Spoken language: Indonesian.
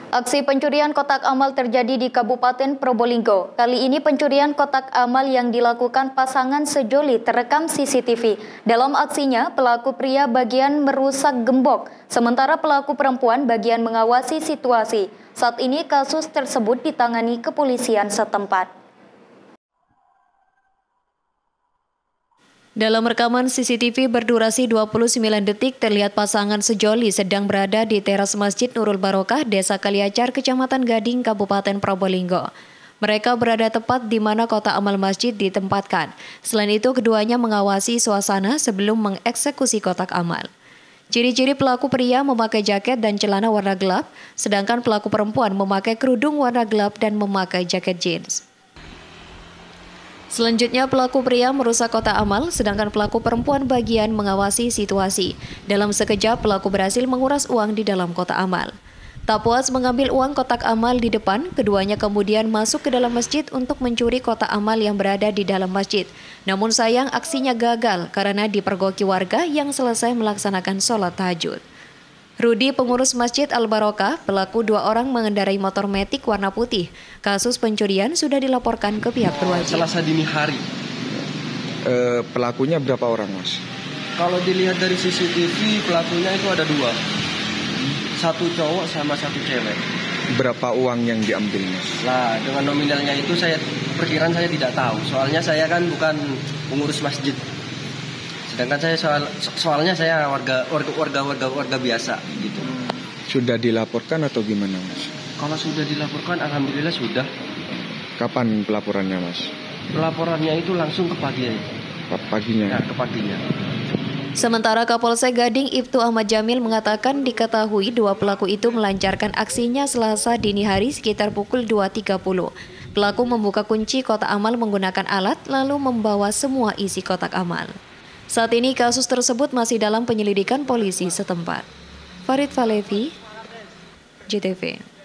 Aksi pencurian kotak amal terjadi di Kabupaten Probolinggo. Kali ini pencurian kotak amal yang dilakukan pasangan sejoli terekam CCTV. Dalam aksinya, pelaku pria bagian merusak gembok, sementara pelaku perempuan bagian mengawasi situasi. Saat ini kasus tersebut ditangani kepolisian setempat. Dalam rekaman CCTV berdurasi 29 detik terlihat pasangan sejoli sedang berada di teras Masjid Nurul Barokah, Desa Kaliacar, Kecamatan Gading, Kabupaten Probolinggo. Mereka berada tepat di mana kotak amal masjid ditempatkan. Selain itu, keduanya mengawasi suasana sebelum mengeksekusi kotak amal. Ciri-ciri pelaku pria memakai jaket dan celana warna gelap, sedangkan pelaku perempuan memakai kerudung warna gelap dan memakai jaket jeans. Selanjutnya pelaku pria merusak kotak amal, sedangkan pelaku perempuan bagian mengawasi situasi. Dalam sekejap pelaku berhasil menguras uang di dalam kotak amal. Tak puas mengambil uang kotak amal di depan, keduanya kemudian masuk ke dalam masjid untuk mencuri kotak amal yang berada di dalam masjid. Namun sayang aksinya gagal karena dipergoki warga yang selesai melaksanakan sholat tahajud. Rudi, pengurus Masjid Al-Barokah, pelaku 2 orang mengendarai motor metik warna putih. Kasus pencurian sudah dilaporkan ke pihak berwajib. Selasa dini hari. Pelakunya berapa orang, Mas? Kalau dilihat dari CCTV, pelakunya itu ada 2. 1 cowok sama 1 cewek. Berapa uang yang diambil, Mas? Nah, dengan nominalnya itu perkiraan saya tidak tahu. Soalnya saya kan bukan pengurus masjid. Sedangkan saya soalnya saya warga biasa gitu. Sudah dilaporkan atau gimana, Mas? Kalau sudah dilaporkan, alhamdulillah sudah. Kapan pelaporannya, Mas? Pelaporannya itu langsung ke pagi. Paginya. Ya, ke paginya. Sementara Kapolsek Gading Ibtu Ahmad Jamil mengatakan diketahui 2 pelaku itu melancarkan aksinya Selasa dini hari sekitar pukul 2.30. Pelaku membuka kunci kotak amal menggunakan alat lalu membawa semua isi kotak amal. Saat ini kasus tersebut masih dalam penyelidikan polisi setempat. Farid Falevi, JTV.